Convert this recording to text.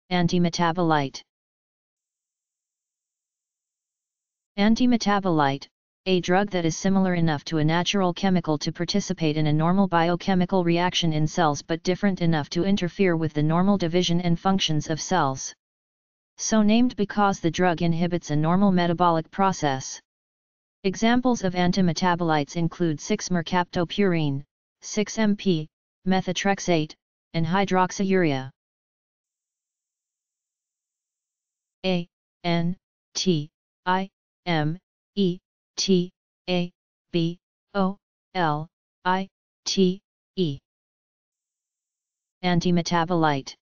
Antimetabolite. Antimetabolite, a drug that is similar enough to a natural chemical to participate in a normal biochemical reaction in cells but different enough to interfere with the normal division and functions of cells. So named because the drug inhibits a normal metabolic process. Examples of antimetabolites include 6-mercaptopurine, 6-MP, methotrexate, and hydroxyurea. A N T I M E T A B O L I T E. Antimetabolite.